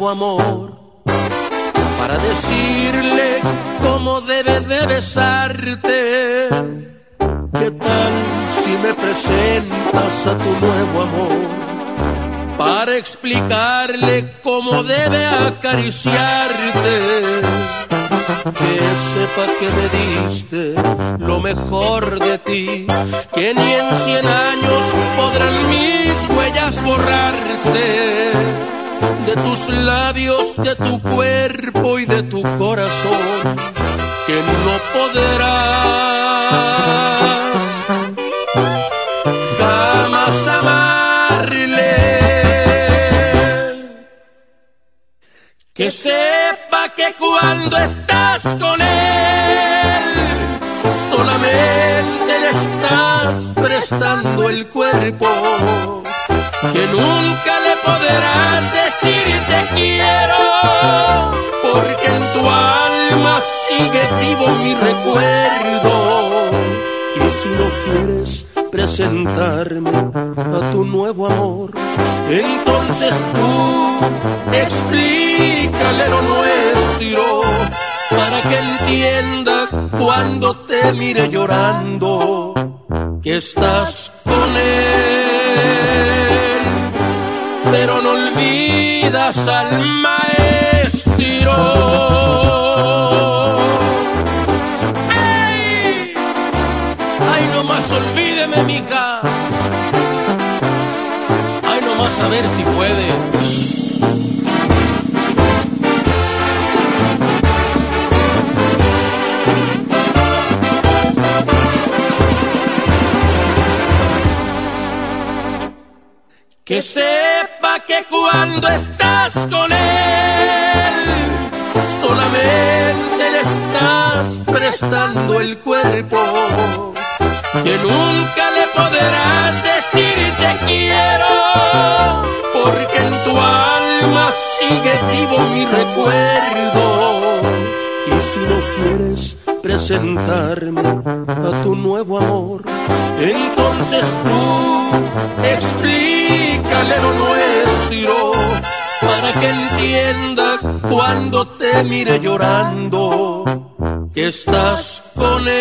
nuevo amor, para decirle cómo debe de besarte. ¿Qué tal si me presentas a tu nuevo amor? Para explicarle cómo debe acariciarte. Que sepa que me diste lo mejor de ti, que ni en 100 años podrán mis huellas borrarse de tus labios, de tu cuerpo y de tu corazón, que no podrás jamás amarle. Que sepa que cuando estás con él solamente le estás prestando el cuerpo, que nunca le podrás decir te quiero, porque en tu alma sigue vivo mi recuerdo. Y si no quieres presentarme a tu nuevo amor, entonces tú explícale lo nuestro, para que entienda cuando te mire llorando que estás con él, pero no olvidas al maestro. ¡Ay! ¡Ay, nomás olvídeme, mija! ¡Ay, nomás a ver si puede! Que sepa que cuando estás con él solamente le estás prestando el cuerpo, que nunca le podrás decir te quiero, porque en tu alma sigue vivo mi recuerdo. Y si no quieres presentarme a tu nuevo amor, entonces tú explícale lo nuestro, para que entienda cuando te mire llorando que estás con él.